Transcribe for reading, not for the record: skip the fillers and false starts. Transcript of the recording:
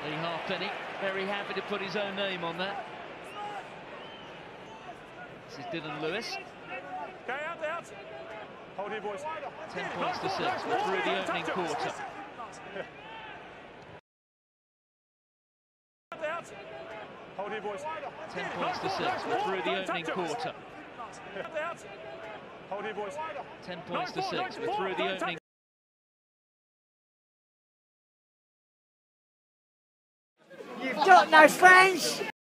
The halfpenny, very happy to put his own name on that. This is Dylan Lewis. Out. Hold here, boys. 10 points to 6. We're through the opening quarter. Hold here, boys. 10 points to 6. We're through the opening quarter. Hold here, boys. 10 points to 6. We're through the opening. You've got no friends.